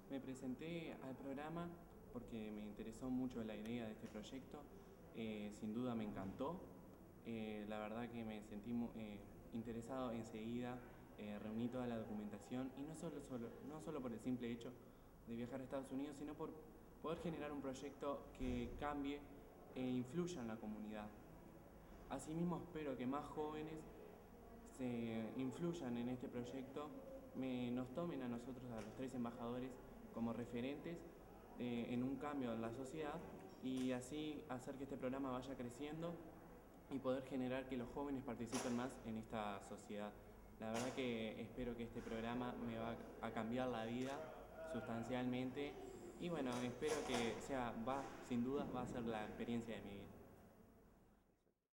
Me presenté al programa porque me interesó mucho la idea de este proyecto. Sin duda me encantó. La verdad que me sentí interesado enseguida. Reuní toda la documentación y no solo por el simple hecho de viajar a Estados Unidos, sino por poder generar un proyecto que cambie e influya en la comunidad. Asimismo, espero que más jóvenes se influyan en este proyecto, nos tomen a nosotros, a los 3 embajadores, como referentes en un cambio en la sociedad y así hacer que este programa vaya creciendo y poder generar que los jóvenes participen más en esta sociedad. La verdad que espero que este programa me va a cambiar la vida sustancialmente y bueno, espero que sin duda va a ser la experiencia de mi vida.